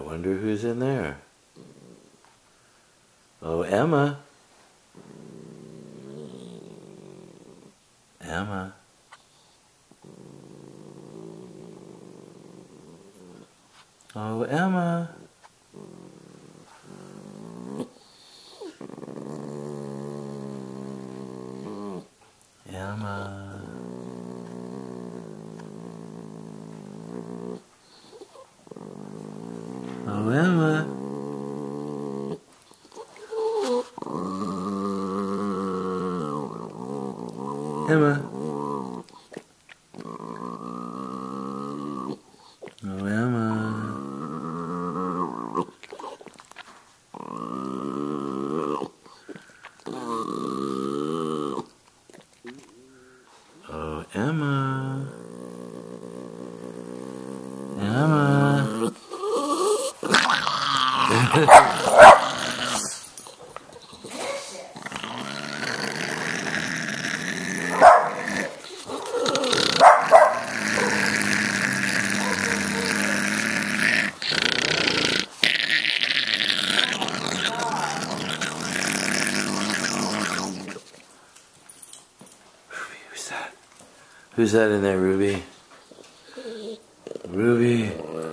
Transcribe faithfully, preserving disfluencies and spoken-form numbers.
wonder who's in there. Oh, Emma. Emma. Oh, Emma. Emma. Oh, Emma. Emma. Oh, Emma. Oh, Emma. Emma. Who's that? Who's that in there, Ruby? Ruby.